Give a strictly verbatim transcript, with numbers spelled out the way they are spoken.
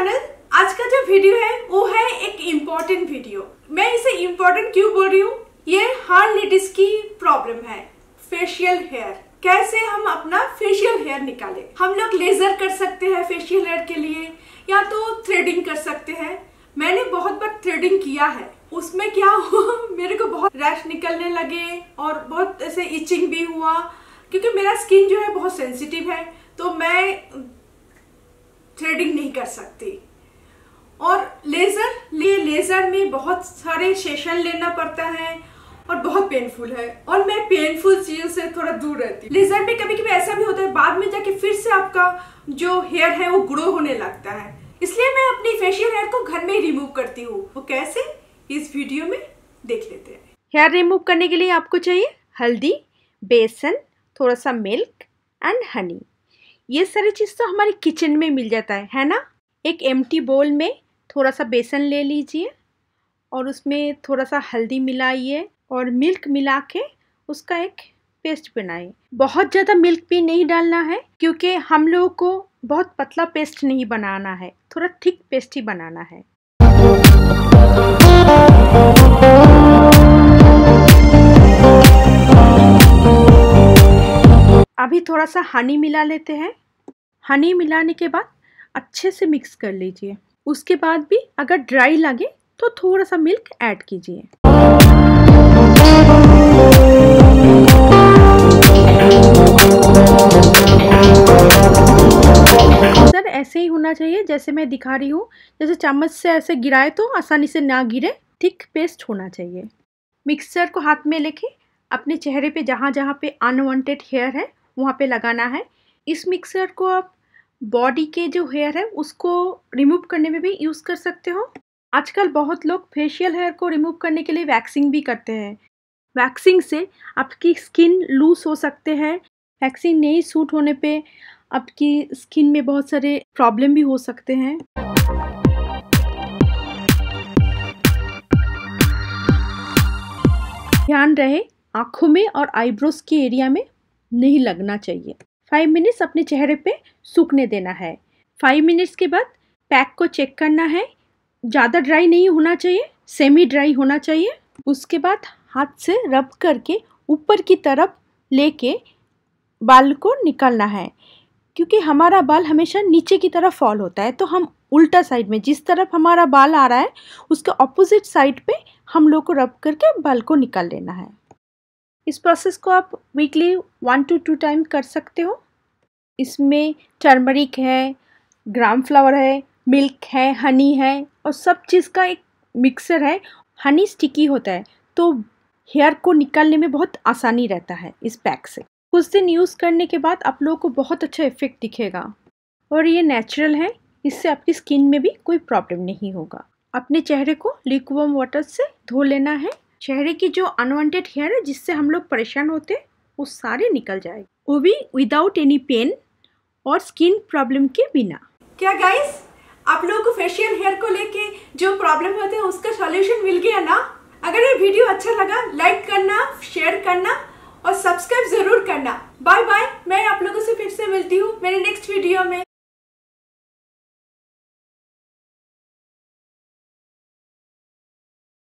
Channel. आज का जो वीडियो है वो है एक इम्पोर्टेंट वीडियो। मैं इसे इम्पोर्टेंट क्यों बोल रही हूँ, ये हर लेडीज की प्रॉब्लम है, फेशियल हेयर। कैसे हम अपना फेशियल हेयर निकालें। हम लोग लेजर कर सकते हैं फेशियल हेयर के लिए, या तो थ्रेडिंग कर सकते हैं। मैंने बहुत बार थ्रेडिंग किया है, उसमें क्या हुआ मेरे को बहुत रैश निकलने लगे और बहुत ऐसे इचिंग भी हुआ, क्योंकि मेरा स्किन जो है बहुत सेंसिटिव है, तो मैं थ्रेडिंग नहीं कर सकती। और लेजर ले लेजर में बहुत सारे सेशन लेना पड़ता है और बहुत पेनफुल है, और मैं पेनफुल चीजों से थोड़ा दूर रहती हूँ। लेजर में कभी कभी ऐसा भी होता है, बाद में जाके फिर से आपका जो हेयर है वो ग्रो होने लगता है। इसलिए मैं अपनी फेशियल हेयर को घर में ही रिमूव करती हूँ। वो कैसे, इस वीडियो में देख लेते हैं। हेयर रिमूव करने के लिए आपको चाहिए हल्दी, बेसन, थोड़ा सा मिल्क एंड हनी। ये सारी चीज़ तो हमारे किचन में मिल जाता है है ना। एक एम्प्टी बोल में थोड़ा सा बेसन ले लीजिए और उसमें थोड़ा सा हल्दी मिलाइए और मिल्क मिला के उसका एक पेस्ट बनाइए। बहुत ज़्यादा मिल्क भी नहीं डालना है, क्योंकि हम लोगों को बहुत पतला पेस्ट नहीं बनाना है, थोड़ा थिक पेस्ट ही बनाना है। अभी थोड़ा सा हनी मिला लेते हैं। हनी मिलाने के बाद अच्छे से मिक्स कर लीजिए। उसके बाद भी अगर ड्राई लगे तो थोड़ा सा मिल्क ऐड कीजिए। सर ऐसे ही होना चाहिए जैसे मैं दिखा रही हूँ। जैसे चम्मच से ऐसे गिराए तो आसानी से ना गिरे, थिक पेस्ट होना चाहिए। मिक्सचर को हाथ में लेके अपने चेहरे पे जहाँ जहाँ पे अनवांटेड हेयर है वहाँ पे लगाना है। इस मिक्सचर को आप बॉडी के जो हेयर है उसको रिमूव करने में भी यूज़ कर सकते हो। आजकल बहुत लोग फेशियल हेयर को रिमूव करने के लिए वैक्सिंग भी करते हैं। वैक्सिंग से आपकी स्किन लूज हो सकते हैं। वैक्सिंग नहीं सूट होने पे आपकी स्किन में बहुत सारे प्रॉब्लम भी हो सकते हैं। ध्यान रहे आँखों में और आईब्रोज के एरिया में नहीं लगना चाहिए। फाइव मिनट्स अपने चेहरे पे सूखने देना है। फाइव मिनट्स के बाद पैक को चेक करना है। ज़्यादा ड्राई नहीं होना चाहिए, सेमी ड्राई होना चाहिए। उसके बाद हाथ से रब करके ऊपर की तरफ लेके बाल को निकालना है, क्योंकि हमारा बाल हमेशा नीचे की तरफ फॉल होता है। तो हम उल्टा साइड में, जिस तरफ हमारा बाल आ रहा है उसके ऑपोजिट साइड पे हम लोग को रब करके बाल को निकाल लेना है। इस प्रोसेस को आप weekly one to two time कर सकते हो। इसमें टर्मरिक है, ग्राम फ्लावर है, मिल्क है, हनी है और सब चीज़ का एक मिक्सर है। हनी स्टिकी होता है तो हेयर को निकालने में बहुत आसानी रहता है इस पैक से। कुछ दिन यूज़ करने के बाद आप लोगों को बहुत अच्छा इफेक्ट दिखेगा, और ये नेचुरल है। इससे आपकी स्किन में भी कोई प्रॉब्लम नहीं होगा। अपने चेहरे को लिक्विड वाटर से धो लेना है। चेहरे की जो अनवांटेड हेयर है जिससे हम लोग परेशान होते हैं वो सारे निकल जाएगी, वो भी विदाउट एनी पेन और स्किन प्रॉब्लम के बिना। क्या गाइस, आप लोगों को फेशियल हेयर को लेके जो प्रॉब्लम होते हैं उसका सॉल्यूशन मिल गया ना। अगर ये वीडियो अच्छा लगा लाइक करना, शेयर करना और सब्सक्राइब जरूर करना। Bye bye. मैं आप लोगों से फिर से मिलती हूँ मेरे नेक्स्ट वीडियो में।